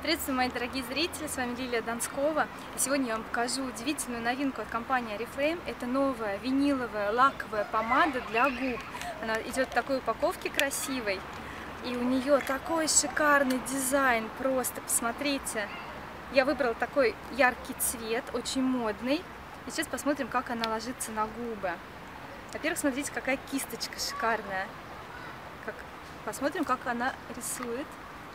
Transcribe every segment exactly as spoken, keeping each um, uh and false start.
Приветствую, мои дорогие зрители, с вами Лилия Донскова. И сегодня я вам покажу удивительную новинку от компании Oriflame. Это новая виниловая лаковая помада для губ. Она идет в такой упаковке красивой. И у нее такой шикарный дизайн, просто посмотрите. Я выбрала такой яркий цвет, очень модный. И сейчас посмотрим, как она ложится на губы. Во-первых, смотрите, какая кисточка шикарная. Как... Посмотрим, как она рисует.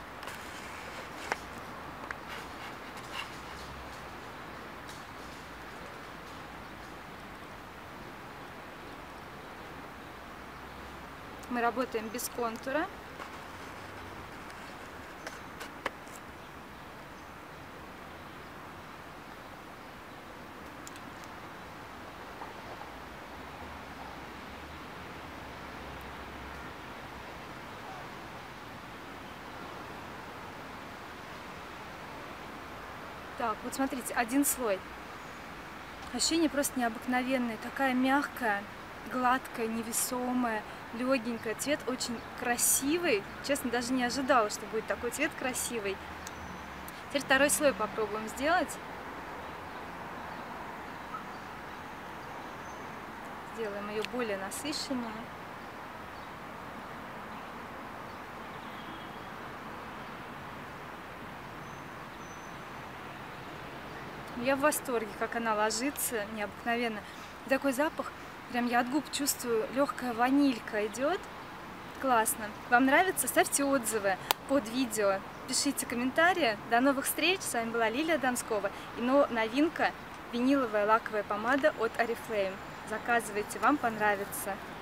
Мы работаем без контура. Так, вот смотрите, один слой. Ощущение просто необыкновенное, такая мягкая, гладкая, невесомая, легенькая. Цвет очень красивый. Честно, даже не ожидала, что будет такой цвет красивый. Теперь второй слой попробуем сделать. Сделаем ее более насыщенную. Я в восторге, как она ложится, необыкновенно. И такой запах, прям я от губ чувствую, легкая ванилька идет. Классно. Вам нравится? Ставьте отзывы под видео, пишите комментарии. До новых встреч. С вами была Лилия Донскова. И новинка — виниловая лаковая помада от Oriflame. Заказывайте, вам понравится.